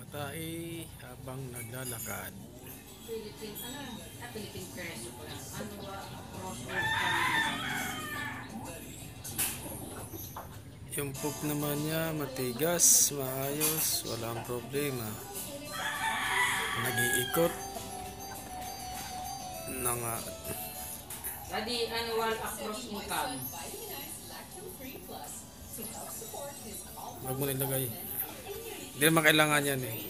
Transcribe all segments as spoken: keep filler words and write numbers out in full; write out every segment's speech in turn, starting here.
tae habang naglalakad. Philippine, ano? Ah, Philippine Preso pala. Ano ba? Crossword kami. Yung poop naman niya matigas, maayos, walang problema. Nag-iikot na nga. Daddy, annual across income. Huwag mo na ilagay. Hindi naman kailangan yan eh.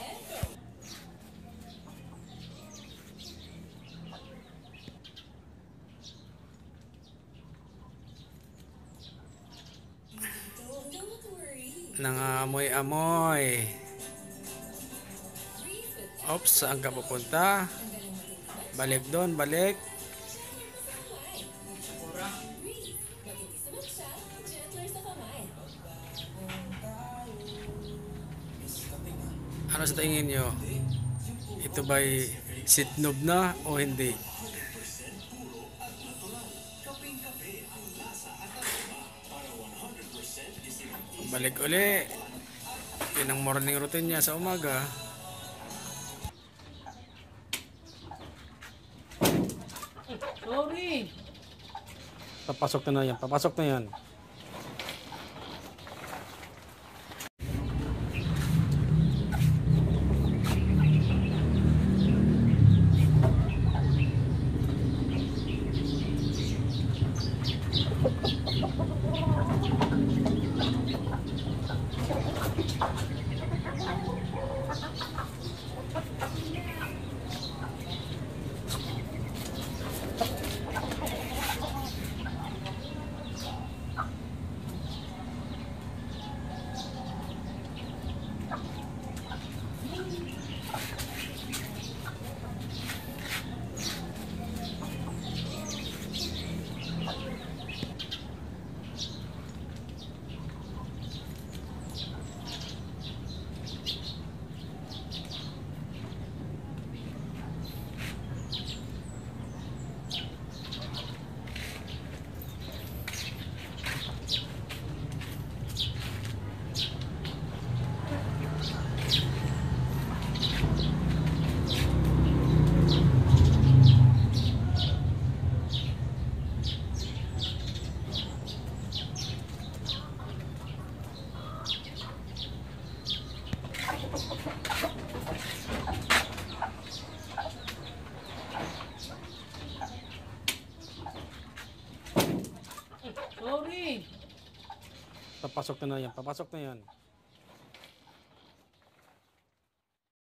Nangamoy-amoy. Ops, saan ka pupunta? Balik doon, balik. Sakura. Ano sa tingin nyo? Ito ba'y sitnob na o hindi? Balik uli. Yan ang morning routine niya sa umaga. Sorry. Papasok na na yan. Papasok na yan. Sorry. Papasok na na yan. Papasok na yan.